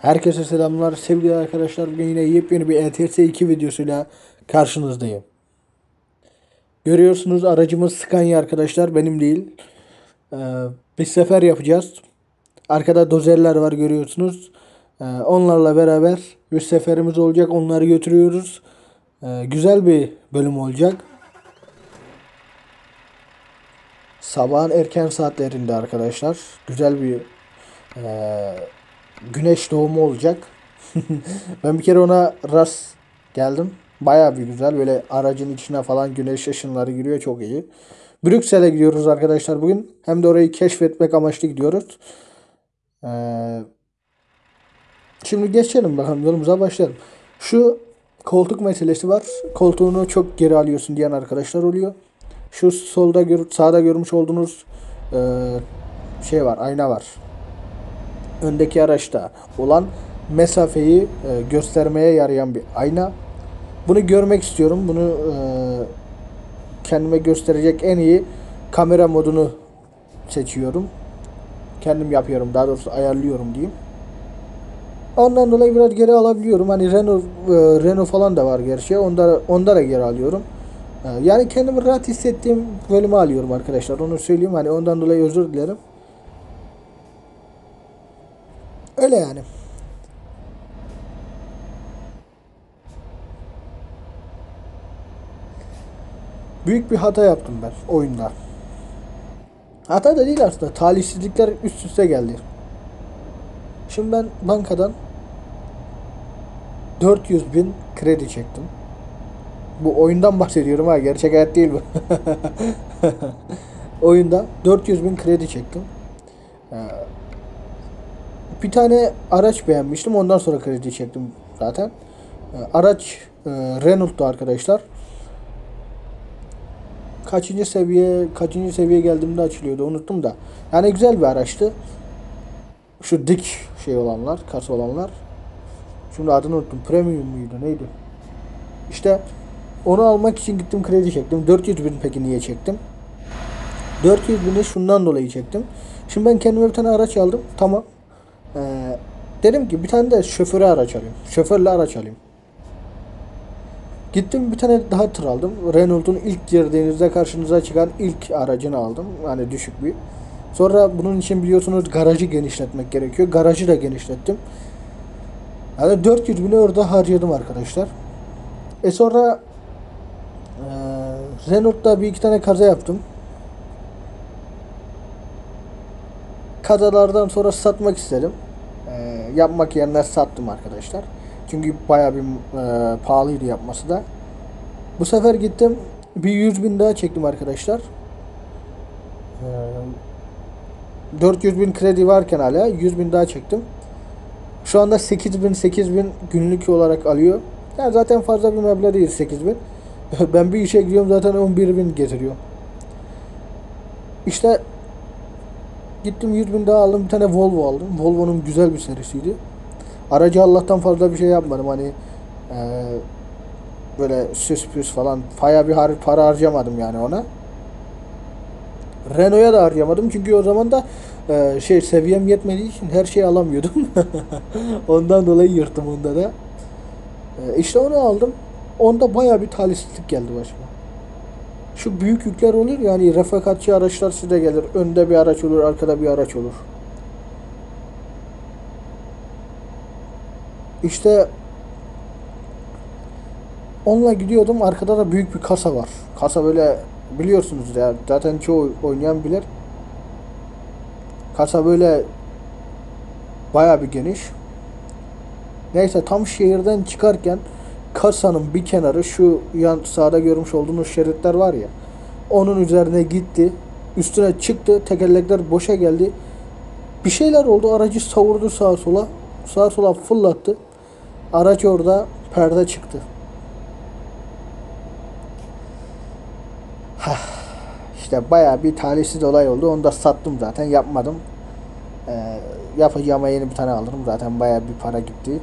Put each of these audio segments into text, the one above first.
Herkese selamlar sevgili arkadaşlar. Bugün yine yepyeni bir ETS 2 videosuyla karşınızdayım. Görüyorsunuz aracımız Scania arkadaşlar, benim değil. Ee, Bir sefer yapacağız. Arkada dozerler var, görüyorsunuz. Onlarla beraber bir seferimiz olacak. Onları götürüyoruz. Güzel bir bölüm olacak. Sabahın erken saatlerinde arkadaşlar. Güzel bir e, güneş doğumu olacak. Ben bir kere ona rast geldim. Bayağı bir güzel. Böyle aracın içine falan güneş ışınları giriyor. Çok iyi. Brüksel'e gidiyoruz arkadaşlar bugün. Hem de orayı keşfetmek amaçlı gidiyoruz. Ee, Şimdi geçelim bakalım, yolumuza başlayalım. Şu koltuk meselesi var. Koltuğunu çok geri alıyorsun diyen arkadaşlar oluyor. Şu sağda görmüş olduğunuz e, şey var, ayna var. Öndeki araçta olan mesafeyi göstermeye yarayan bir ayna. Bunu görmek istiyorum. Bunu kendime gösterecek en iyi kamera modunu seçiyorum. Kendim yapıyorum. Daha doğrusu ayarlıyorum diyeyim. Ondan dolayı biraz geri alabiliyorum. Hani Renault falan da var gerçi. Onda da geri alıyorum. Yani kendimi rahat hissettiğim bölümü alıyorum arkadaşlar. Onu söyleyeyim. Hani ondan dolayı özür dilerim. Öyle yani. Büyük bir hata yaptım ben oyunda. Hata da değil aslında. Talihsizlikler üst üste geldi. Şimdi ben bankadan 400 bin kredi çektim. Bu oyundan bahsediyorum ha. Gerçek hayat değil bu. Oyunda 400 bin kredi çektim. Bir tane araç beğenmiştim. Ondan sonra kredi çektim zaten. Araç Renault'tu arkadaşlar. Kaçıncı seviye geldiğimde açılıyordu, unuttum da. Yani güzel bir araçtı. Şu dik şey olanlar, kasa olanlar. Şimdi adını unuttum. Premium muydu neydi? İşte onu almak için gittim, kredi çektim. 400 bin, peki niye çektim? 400 bini şundan dolayı çektim. Şimdi ben kendime bir tane araç aldım. Tamam. Ee, Dedim ki bir tane de şoföre araç alayım. Şoförle araç alayım. Gittim bir tane daha tır aldım. Renault'un ilk girdiğinizde karşınıza çıkan ilk aracını aldım. Yani düşük bir. Sonra bunun için biliyorsunuz garajı genişletmek gerekiyor. Garajı da genişlettim. Yani 400 bini orada harcadım arkadaşlar. Sonra Renault'ta bir iki tane kaza yaptım. Kazalardan sonra satmak istedim. Yapmak yerine sattım arkadaşlar. Çünkü baya bir pahalıydı yapması da. Bu sefer gittim bir 100 bin daha çektim arkadaşlar. 400 bin kredi varken hala 100 bin daha çektim. Şu anda 8 bin günlük olarak alıyor. Yani zaten fazla bir meblağ değil 8 bin. Ben bir işe gidiyorum zaten 11 bin getiriyor. İşte gittim 100 bin daha aldım, bir tane Volvo aldım. Volvo'nun güzel bir serisiydi. Aracı Allah'tan fazla bir şey yapmadım. Hani e, böyle süs püs falan faya bir para harcamadım yani ona. Renault'a da harcamadım çünkü o zaman da seviyem yetmediği için her şeyi alamıyordum. Ondan dolayı yırttım onda da. İşte onu aldım. Onda baya bir talihsizlik geldi başıma. Şu büyük yükler olur yani, refakatçi araçlar size gelir. Önde bir araç olur, arkada bir araç olur. İşte onunla gidiyordum. Arkada da büyük bir kasa var. Kasa böyle, biliyorsunuz ya, zaten çoğu oynayan bilir. Kasa böyle baya bir geniş. Neyse, tam şehirden çıkarken kasanın bir kenarı, şu yan sağda görmüş olduğunuz şeritler var ya, onun üzerine gitti. Üstüne çıktı. Tekerlekler boşa geldi. Bir şeyler oldu. Aracı savurdu sağa sola. Sağa sola fırlattı. Araç orada perde çıktı. İşte baya bir talihsiz olay oldu. Onu da sattım zaten. Yapmadım. Yapacağıma yeni bir tane alırım. Zaten baya bir para gitti.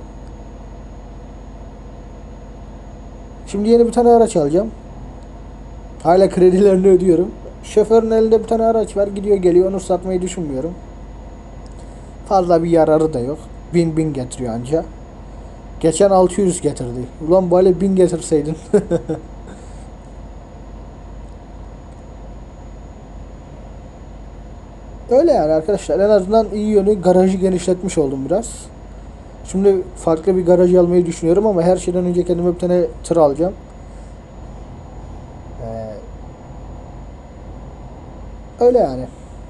Şimdi yeni bir tane araç alacağım. Hala kredilerini ödüyorum. Şoförün elinde bir tane araç var. Gidiyor geliyor. Onu satmayı düşünmüyorum. Fazla bir yararı da yok. 1000 getiriyor anca. Geçen 600 getirdi. Ulan böyle 1000 getirseydin. Öyle yani arkadaşlar. En azından iyi yönü garajı genişletmiş oldum biraz. Şimdi farklı bir garaj almayı düşünüyorum ama her şeyden önce kendime bir tane tır alacağım. Ee, öyle yani.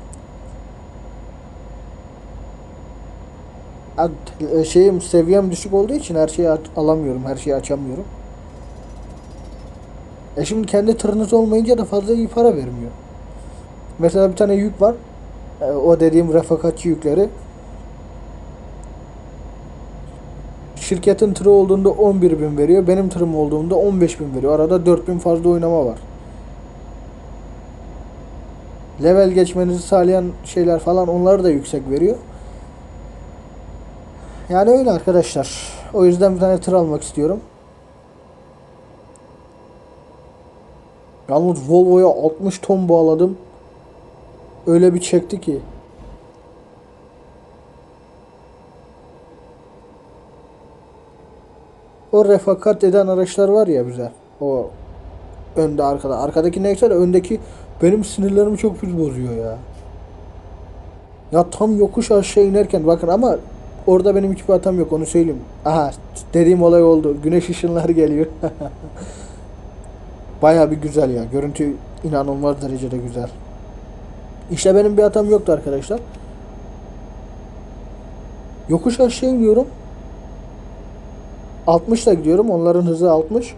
Şeyim seviyem düşük olduğu için her şeyi alamıyorum. Her şeyi açamıyorum. Şimdi kendi tırınız olmayınca da fazla iyi para vermiyor. Mesela bir tane yük var. O dediğim refakatçi yükleri. Şirketin tırı olduğunda 11.000 veriyor. Benim tırım olduğunda 15.000 veriyor. Arada 4.000 fazla oynama var. Level geçmenizi sağlayan şeyler falan onları da yüksek veriyor. Yani öyle arkadaşlar. O yüzden bir tane tır almak istiyorum. Yalnız Volvo'ya 60 ton bağladım. Öyle bir çekti ki. O refakat eden araçlar var ya bize. O önde arkada. Arkadaki neyse de öndeki benim sinirlerimi çok pis bozuyor ya. Ya tam yokuş aşağı inerken bakın ama orada benim hiçbir hatam yok onu söyleyeyim. Aha dediğim olay oldu. Güneş ışınları geliyor. Baya bir güzel ya. Görüntü inanılmaz derecede güzel. İşte benim bir hatam yoktu arkadaşlar. Yokuş aşağı iniyorum. 60'la gidiyorum. Onların hızı 60.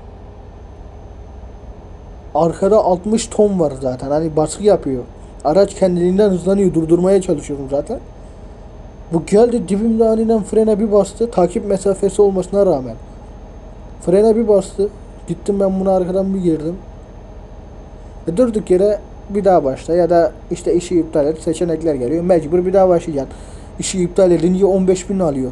Arkada 60 ton var zaten. Hani baskı yapıyor. Araç kendiliğinden hızlanıyor. Durdurmaya çalışıyorum zaten. Bu geldi dibimde aniden frene bir bastı. Takip mesafesi olmasına rağmen. Frene bir bastı. Gittim ben buna arkadan bir girdim. Durduk yere bir daha başla ya da işte işi iptal et seçenekler geliyor. Mecbur bir daha başlayacaksın. İşi iptal edince 15.000 alıyor.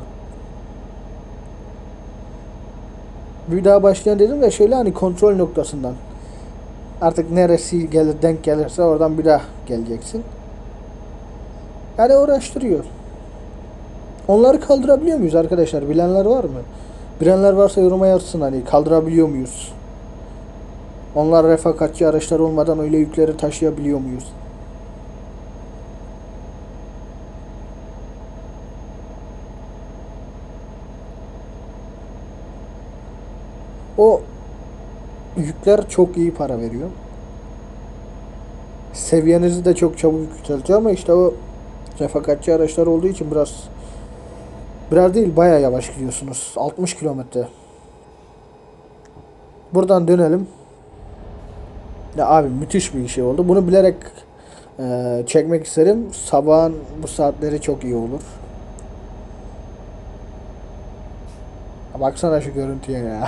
Bir daha başlayan dedim de şöyle hani kontrol noktasından. Artık neresi gelir denk gelirse oradan bir daha geleceksin. Yani uğraştırıyor. Onları kaldırabiliyor muyuz arkadaşlar? Bilenler var mı? Bilenler varsa yoruma yazsın hani kaldırabiliyor muyuz? Onlar refakatçi araçlar olmadan öyle yükleri taşıyabiliyor muyuz? O yükler çok iyi para veriyor. Seviyenizi de çok çabuk yükseltiyor ama işte o refakatçi araçlar olduğu için biraz değil bayağı yavaş gidiyorsunuz. 60 kilometre. Buradan dönelim. Ya abi müthiş bir şey oldu. Bunu bilerek çekmek isterim. Sabahın bu saatleri çok iyi olur. Baksana şu görüntüye ya.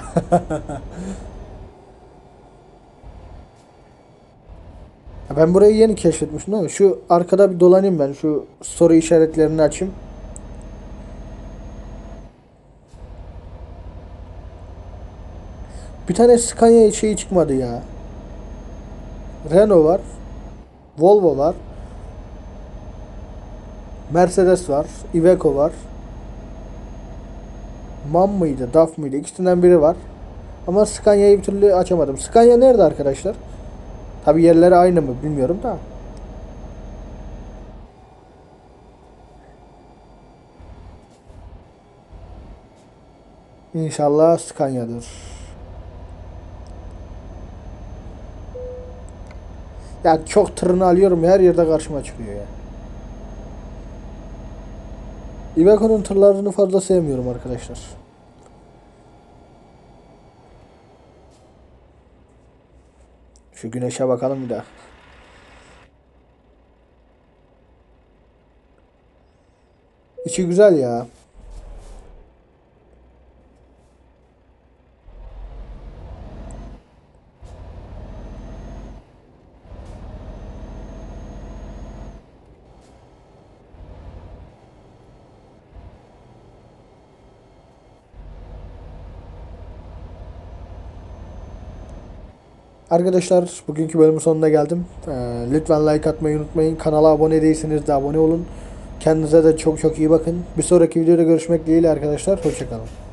Ben burayı yeni keşfetmiştim ama şu arkada bir dolanayım ben. Şu soru işaretlerini açayım. Bir tane Scania şeyi çıkmadı ya. Renault var. Volvo var. Mercedes var. Iveco var. MAN mıydı? DAF mıydı? İkisinden biri var. Ama Scania'yı bir türlü açamadım. Scania nerede arkadaşlar? Tabi yerleri aynı mı bilmiyorum da. İnşallah Scania'dır. Ya çok tırını alıyorum her yerde karşıma çıkıyor ya. Iveco'nun tırlarını fazla sevmiyorum arkadaşlar. Şu güneşe bakalım bir daha. İçi güzel ya. Arkadaşlar bugünkü bölümün sonuna geldim. Lütfen like atmayı unutmayın. Kanala abone değilseniz de abone olun. Kendinize de çok çok iyi bakın. Bir sonraki videoda görüşmek dileğiyle arkadaşlar. Hoşçakalın.